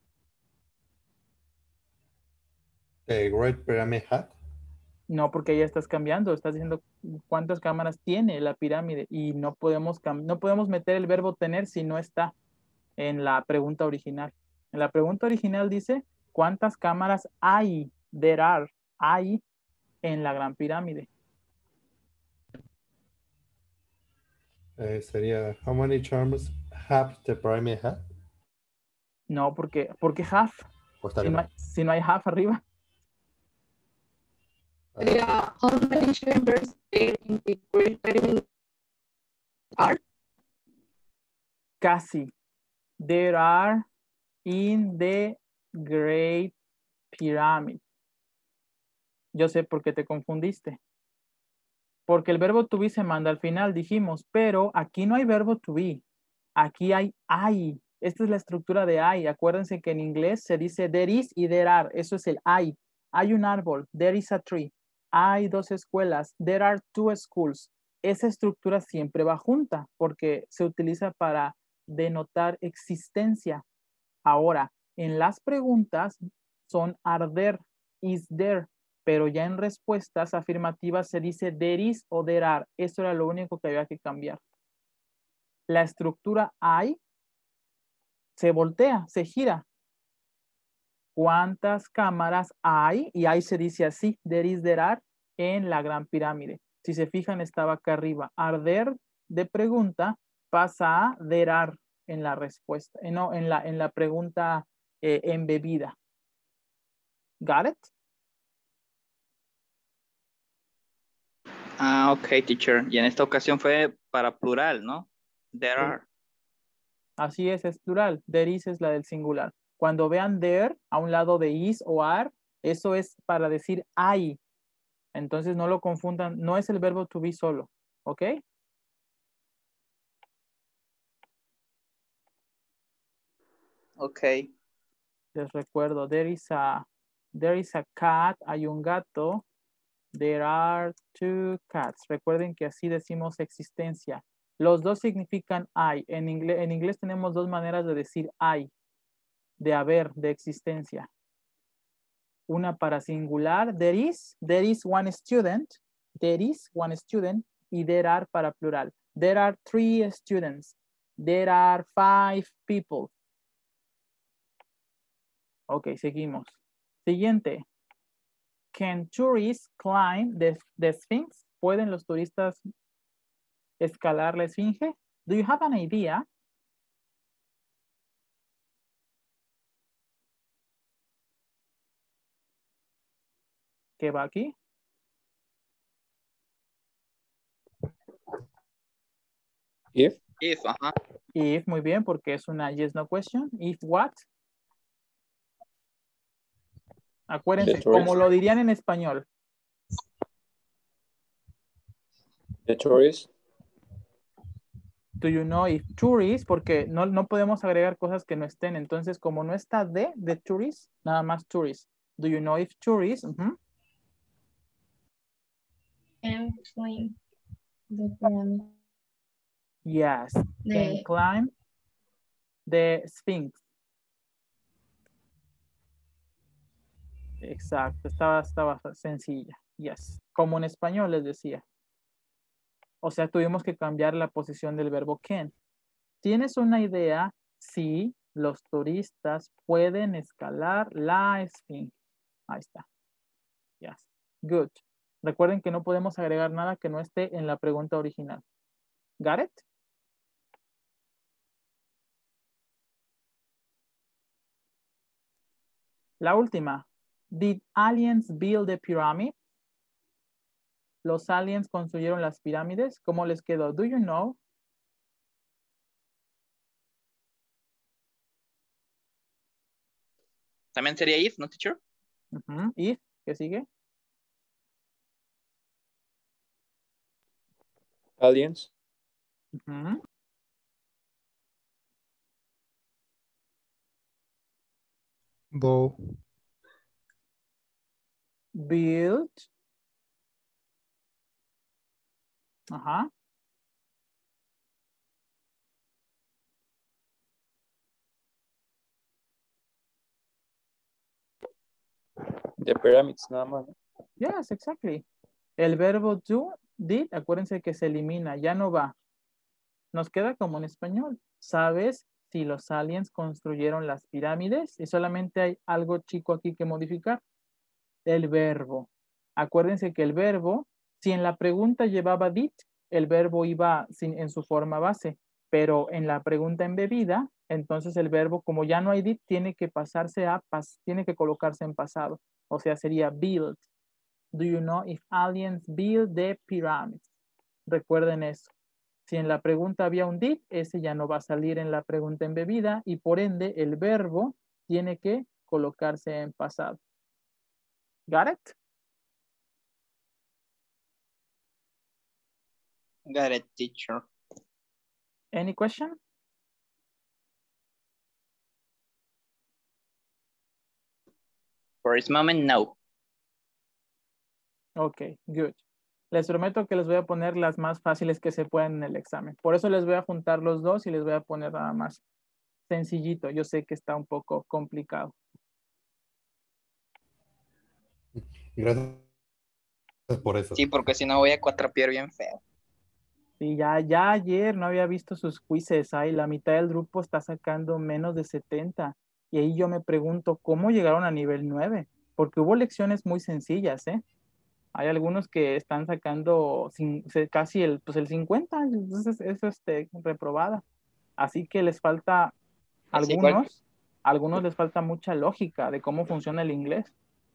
Speaker 2: The Great Pyramid had.
Speaker 1: No, porque ya estás cambiando. Estás diciendo cuántas cámaras tiene la pirámide y no podemos, no podemos meter el verbo tener si no está en la pregunta original. En la pregunta original dice cuántas cámaras hay, there are, hay en la Gran Pirámide.
Speaker 2: Eh, sería, how many chambers have the pyramid had?
Speaker 1: No, porque, porque half.
Speaker 2: O
Speaker 1: Si
Speaker 2: estaría
Speaker 1: no, hay,
Speaker 2: mal.
Speaker 1: si no hay half arriba.
Speaker 11: Sería, how many chambers there in the Great Pyramid are?
Speaker 1: Casi. There are in the Great Pyramid. Yo sé por qué te confundiste. Porque el verbo to be se manda al final, dijimos, pero aquí no hay verbo to be. Aquí hay hay. Esta es la estructura de hay. Acuérdense que en inglés se dice there is y there are. Eso es el hay. Hay un árbol. There is a tree. Hay dos escuelas. There are two schools. Esa estructura siempre va junta porque se utiliza para denotar existencia. Ahora, en las preguntas son are there, is there, pero ya en respuestas afirmativas se dice there is o there are. Eso era lo único que había que cambiar. La estructura hay se voltea, se gira. ¿Cuántas cámaras hay? Y ahí se dice así, there is, there are, en la Gran Pirámide. Si se fijan, estaba acá arriba. Are there de pregunta pasa a there are en la respuesta, eh, no, en la, en la pregunta eh, embebida. ¿Got it?
Speaker 4: Ah, ok, teacher. Y en esta ocasión fue para plural, ¿no? There are.
Speaker 1: Así es, es plural. There is es la del singular. Cuando vean there a un lado de is o are, eso es para decir hay. Entonces no lo confundan, no es el verbo to be solo. ¿Ok?
Speaker 4: Ok.
Speaker 1: Les recuerdo, there is a, there is a cat, hay un gato. There are two cats. Recuerden que así decimos existencia. Los dos significan hay. En inglés, en inglés tenemos dos maneras de decir hay. De haber, de existencia. Una para singular, there is, there is one student, there is one student, y there are para plural. There are three students, there are five people. Ok, seguimos. Siguiente. Can tourists climb the, the Sphinx? ¿Pueden los turistas escalar la esfinge? Do you have an idea? ¿Qué va aquí?
Speaker 3: If.
Speaker 4: If, ajá.
Speaker 1: If, muy bien, porque es una yes, no question. If what? Acuérdense, como lo dirían en español.
Speaker 3: The tourists.
Speaker 1: Do you know if tourists? Porque no, no podemos agregar cosas que no estén. Entonces, como no está de, de tourists, nada más tourists. Do you know if tourists? Uh-huh.
Speaker 5: And climb the pyramid.
Speaker 1: Yes,
Speaker 5: The-
Speaker 1: can climb the Sphinx. Exacto, estaba, estaba sencilla. Yes, como en español les decía. O sea, tuvimos que cambiar la posición del verbo can. ¿Tienes una idea si los turistas pueden escalar la esfinge? Ahí está. Yes. Good. Recuerden que no podemos agregar nada que no esté en la pregunta original. Got it? La última. Did aliens build the pyramid? ¿Los aliens construyeron las pirámides? ¿Cómo les quedó? Do you know?
Speaker 4: También sería if, ¿no, teacher?
Speaker 1: Uh-huh. If, ¿qué sigue?
Speaker 3: Aliens.
Speaker 1: Uh-huh.
Speaker 7: Bow.
Speaker 1: Build. Ajá.
Speaker 3: The pyramids, nada más.
Speaker 1: Yes, exactly. El verbo do, did, acuérdense que se elimina, ya no va. Nos queda como en español. ¿Sabes si los aliens construyeron las pirámides? Y solamente hay algo chico aquí que modificar. El verbo. Acuérdense que el verbo, si en la pregunta llevaba did, el verbo iba sin, en su forma base. Pero en la pregunta embebida, entonces el verbo, como ya no hay did, tiene que pasarse a, pas, tiene que colocarse en pasado. O sea, sería build. Do you know if aliens build the pyramids? Recuerden eso. Si en la pregunta había un did, ese ya no va a salir en la pregunta embebida y por ende el verbo tiene que colocarse en pasado. Got it?
Speaker 4: Got it, teacher.
Speaker 1: Any question?
Speaker 4: For this moment, no.
Speaker 1: Ok, good. Les prometo que les voy a poner las más fáciles que se puedan en el examen. Por eso les voy a juntar los dos y les voy a poner nada más sencillito. Yo sé que está un poco complicado.
Speaker 2: Gracias por eso.
Speaker 4: Sí, porque si no voy a cuatrapear bien feo.
Speaker 1: Sí, ya, ya ayer no había visto sus quizzes. Ahí la mitad del grupo está sacando menos de setenta. Y ahí yo me pregunto, ¿cómo llegaron a nivel nueve? Porque hubo lecciones muy sencillas, ¿eh? Hay algunos que están sacando sin, casi el, pues el cincuenta, entonces es este, reprobada. Así que les falta
Speaker 4: Es igual.
Speaker 1: algunos, algunos les falta mucha lógica de cómo funciona el inglés.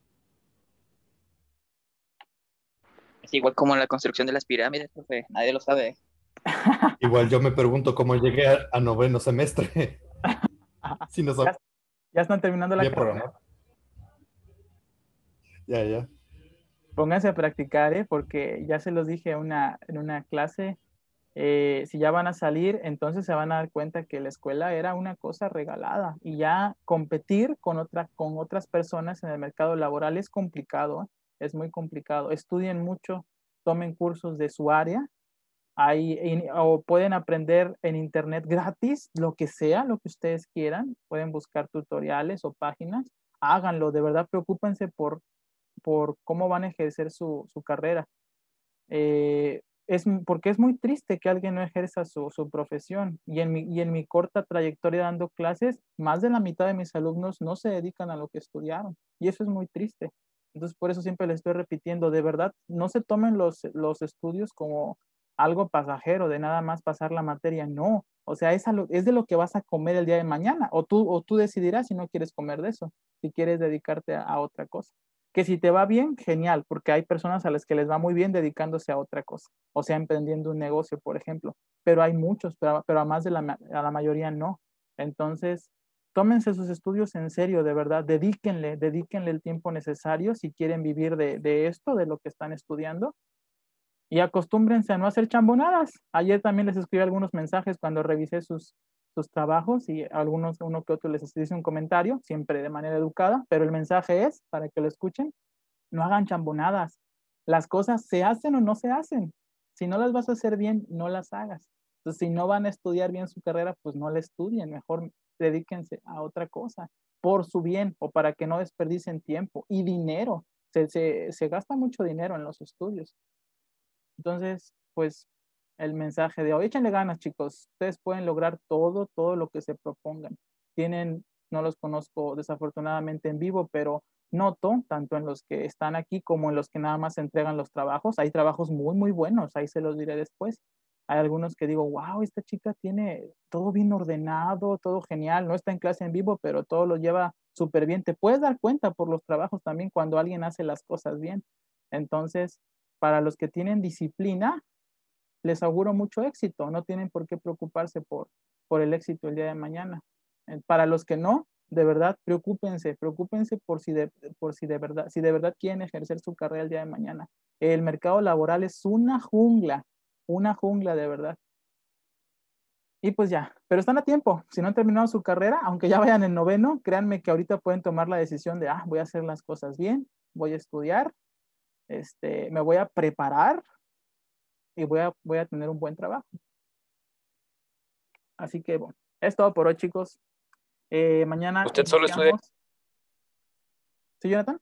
Speaker 4: Es igual como la construcción de las pirámides, profe. Nadie lo sabe.
Speaker 2: Igual yo me pregunto cómo llegué a, a noveno semestre. Si no
Speaker 1: ya, ya están terminando la carrera.
Speaker 2: Ya, ya.
Speaker 1: Pónganse a practicar, ¿eh? Porque ya se los dije una, en una clase, eh, si ya van a salir, entonces se van a dar cuenta que la escuela era una cosa regalada y ya competir con, otra, con otras personas en el mercado laboral es complicado, ¿eh? Es muy complicado. Estudien mucho, tomen cursos de su área, ahí, o pueden aprender en internet gratis, lo que sea, lo que ustedes quieran, pueden buscar tutoriales o páginas, háganlo, de verdad preocúpense por por cómo van a ejercer su, su carrera. Eh, es, porque es muy triste que alguien no ejerza su, su profesión. Y en, mi, y en mi corta trayectoria dando clases, más de la mitad de mis alumnos no se dedican a lo que estudiaron. Y eso es muy triste. Entonces, por eso siempre les estoy repitiendo, de verdad, no se tomen los, los estudios como algo pasajero, de nada más pasar la materia. No, o sea, es, lo, es de lo que vas a comer el día de mañana. O tú, o tú decidirás si no quieres comer de eso, si quieres dedicarte a, a otra cosa. Que si te va bien, genial, porque hay personas a las que les va muy bien dedicándose a otra cosa, o sea, emprendiendo un negocio, por ejemplo, pero hay muchos, pero, pero a más de la, a la mayoría no. Entonces, tómense sus estudios en serio, de verdad, dedíquenle, dedíquenle el tiempo necesario si quieren vivir de, de esto, de lo que están estudiando, y acostúmbrense a no hacer chambonadas. Ayer también les escribí algunos mensajes cuando revisé sus, sus trabajos y algunos, uno que otro les dice un comentario, siempre de manera educada, pero el mensaje es, para que lo escuchen, no hagan chambonadas. Las cosas se hacen o no se hacen. Si no las vas a hacer bien, no las hagas. Entonces, si no van a estudiar bien su carrera, pues no la estudien, mejor dedíquense a otra cosa, por su bien o para que no desperdicien tiempo y dinero. Se, se, se gasta mucho dinero en los estudios. Entonces, pues el mensaje de hoy. Échenle ganas, chicos. Ustedes pueden lograr todo, todo lo que se propongan. Tienen, no los conozco desafortunadamente en vivo, pero noto, tanto en los que están aquí como en los que nada más entregan los trabajos, hay trabajos muy, muy buenos, ahí se los diré después. Hay algunos que digo, wow, esta chica tiene todo bien ordenado, todo genial, no está en clase en vivo, pero todo lo lleva súper bien. Te puedes dar cuenta por los trabajos también cuando alguien hace las cosas bien. Entonces, para los que tienen disciplina, les auguro mucho éxito. No tienen por qué preocuparse por, por el éxito el día de mañana. Para los que no, de verdad, preocúpense, preocúpense por si de, por si de verdad, si de verdad quieren ejercer su carrera el día de mañana. El mercado laboral es una jungla, una jungla de verdad. Y pues ya, pero están a tiempo. Si no han terminado su carrera, aunque ya vayan en noveno, créanme que ahorita pueden tomar la decisión de, ah, voy a hacer las cosas bien, voy a estudiar, este, me voy a preparar y voy a, voy a tener un buen trabajo. Así que, bueno, es todo por hoy, chicos. Eh, mañana
Speaker 3: ¿Usted solo estudia?
Speaker 1: ¿Sí, Jonathan?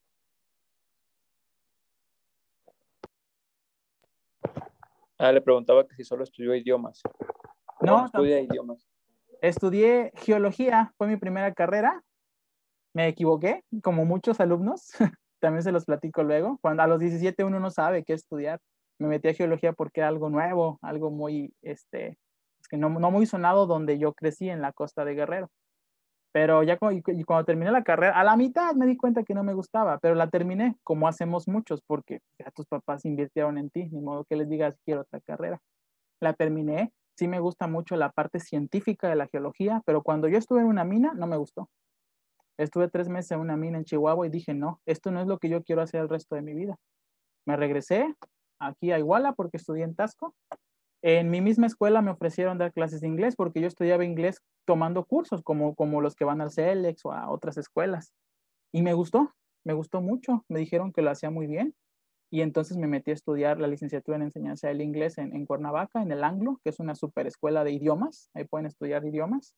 Speaker 3: Ah, le preguntaba que si solo estudió idiomas.
Speaker 1: No,
Speaker 3: no estudia
Speaker 1: tampoco.
Speaker 3: idiomas.
Speaker 1: Estudié geología, fue mi primera carrera. Me equivoqué, como muchos alumnos. También se los platico luego. Cuando a los diecisiete uno no sabe qué estudiar. Me metí a geología porque era algo nuevo, algo muy, este, es que no, no muy sonado donde yo crecí en la costa de Guerrero. Pero ya cuando, y cuando terminé la carrera, a la mitad me di cuenta que no me gustaba, pero la terminé como hacemos muchos, porque ya tus papás invirtieron en ti, ni modo que les digas quiero otra carrera. La terminé, sí me gusta mucho la parte científica de la geología, pero cuando yo estuve en una mina no me gustó. Estuve tres meses en una mina en Chihuahua y dije, no, esto no es lo que yo quiero hacer el resto de mi vida. Me regresé aquí a Iguala porque estudié en Tasco. En mi misma escuela me ofrecieron dar clases de inglés porque yo estudiaba inglés tomando cursos como, como los que van al CELEX o a otras escuelas. Y me gustó, me gustó mucho. Me dijeron que lo hacía muy bien. Y entonces me metí a estudiar la licenciatura en enseñanza del inglés en, en Cuernavaca, en el Anglo, que es una super escuela de idiomas. Ahí pueden estudiar idiomas.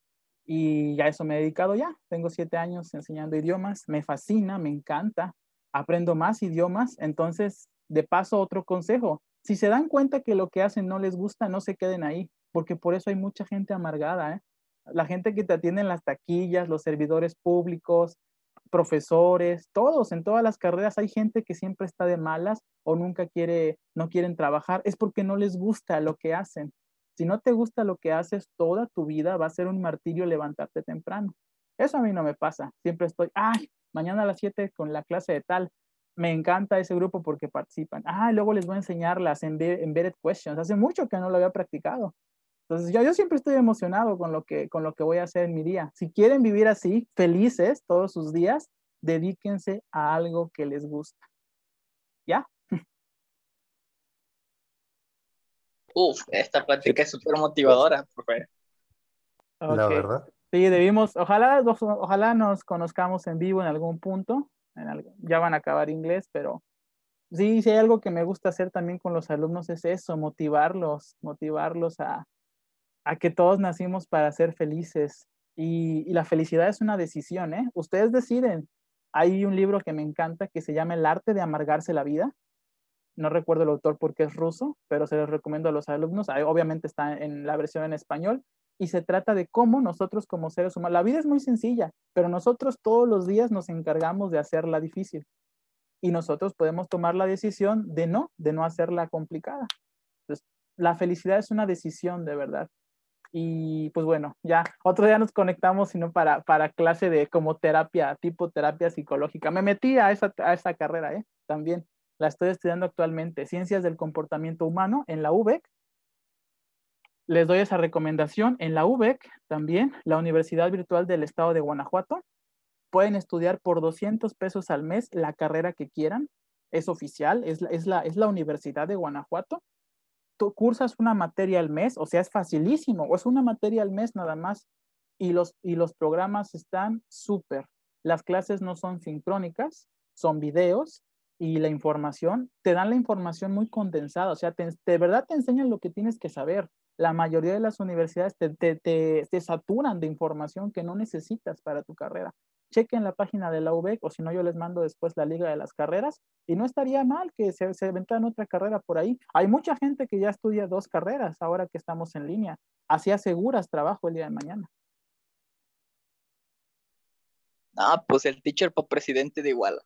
Speaker 1: Y ya eso me he dedicado ya. Tengo siete años enseñando idiomas. Me fascina, me encanta. Aprendo más idiomas. Entonces, de paso, otro consejo. Si se dan cuenta que lo que hacen no les gusta, no se queden ahí, porque por eso hay mucha gente amargada, ¿eh? La gente que te atiende en las taquillas, los servidores públicos, profesores, todos, en todas las carreras hay gente que siempre está de malas o nunca quiere, no quieren trabajar, es porque no les gusta lo que hacen. Si no te gusta lo que haces toda tu vida, va a ser un martirio levantarte temprano. Eso a mí no me pasa. Siempre estoy, ay, mañana a las siete con la clase de tal. Me encanta ese grupo porque participan. Ah, luego les voy a enseñar las embedded questions. Hace mucho que no lo había practicado. Entonces, yo, yo siempre estoy emocionado con lo, que, con lo que voy a hacer en mi día. Si quieren vivir así, felices todos sus días, dedíquense a algo que les gusta. ¿Ya?
Speaker 4: Uf, esta plática es súper motivadora, profe.
Speaker 1: Okay.
Speaker 2: La verdad.
Speaker 1: Sí, debimos, ojalá, ojalá nos conozcamos en vivo en algún punto. En algo, ya van a acabar inglés, pero sí, si hay algo que me gusta hacer también con los alumnos es eso, motivarlos, motivarlos a, a que todos nacimos para ser felices. Y, y la felicidad es una decisión, ¿eh? Ustedes deciden. Hay un libro que me encanta que se llama El arte de amargarse la vida. No recuerdo el autor porque es ruso, pero se los recomiendo a los alumnos. Ahí, obviamente está en la versión en español. Y se trata de cómo nosotros como seres humanos, la vida es muy sencilla, pero nosotros todos los días nos encargamos de hacerla difícil. Y nosotros podemos tomar la decisión de no, de no hacerla complicada. Entonces, la felicidad es una decisión de verdad. Y pues bueno, ya otro día nos conectamos, sino para, para clase de como terapia, tipo terapia psicológica. Me metí a esa, a esa carrera, ¿eh? También la estoy estudiando actualmente, Ciencias del Comportamiento Humano en la U B E C. Les doy esa recomendación. En la U B E C también, la Universidad Virtual del Estado de Guanajuato. Pueden estudiar por doscientos pesos al mes la carrera que quieran. Es oficial, es la, es la, es la Universidad de Guanajuato. Tú cursas una materia al mes, o sea, es facilísimo, o es una materia al mes nada más. Y los, y los programas están súper. Las clases no son sincrónicas, son videos, y la información, te dan la información muy condensada, o sea, te, de verdad te enseñan lo que tienes que saber. La mayoría de las universidades te, te, te, te saturan de información que no necesitas para tu carrera. chequen la página de la U B E C, o si no yo les mando después la liga de las carreras, y no estaría mal que se, se inventaran otra carrera por ahí. Hay mucha gente que ya estudia dos carreras ahora que estamos en línea. Así aseguras trabajo el día de mañana.
Speaker 4: Ah, pues el teacher por presidente de Iguala.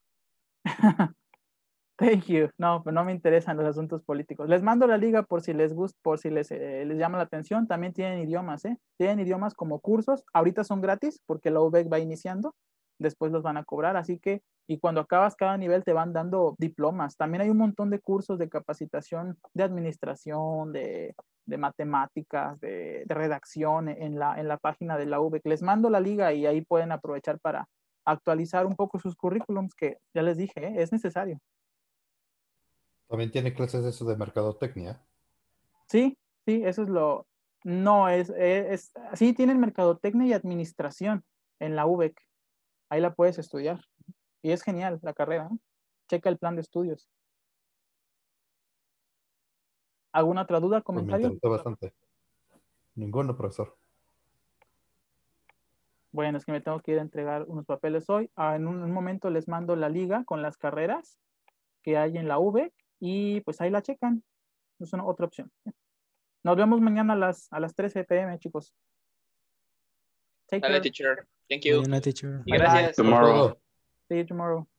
Speaker 1: Thank you. No, pero no me interesan los asuntos políticos. Les mando la liga por si les gusta, por si les, eh, les llama la atención. También tienen idiomas, ¿eh? Tienen idiomas como cursos. Ahorita son gratis porque la U B E C va iniciando. Después los van a cobrar. Así que, y cuando acabas cada nivel te van dando diplomas. También hay un montón de cursos de capacitación de administración, de, de matemáticas, de, de redacción en la, en la página de la U B E C. Les mando la liga y ahí pueden aprovechar para actualizar un poco sus currículums, que ya les dije, ¿eh? Es necesario.
Speaker 2: También tiene clases de eso de mercadotecnia.
Speaker 1: Sí, sí, eso es lo... No, es, es, es... Sí, tienen mercadotecnia y administración en la U B E C. Ahí la puedes estudiar. Y es genial la carrera, ¿eh? Checa el plan de estudios. ¿Alguna otra duda,
Speaker 2: Pues me
Speaker 1: comentario?
Speaker 2: interesó bastante. Ninguno, profesor.
Speaker 1: Bueno, es que me tengo que ir a entregar unos papeles hoy. Ah, en un, un momento les mando la liga con las carreras que hay en la U B E C y pues ahí la checan. Es una otra opción. Nos vemos mañana a las, a las trece p m, chicos. Take
Speaker 4: Dale,
Speaker 1: care.
Speaker 4: teacher. Thank you.
Speaker 7: Mañana, teacher.
Speaker 4: Y gracias.
Speaker 6: Tomorrow.
Speaker 1: See you tomorrow.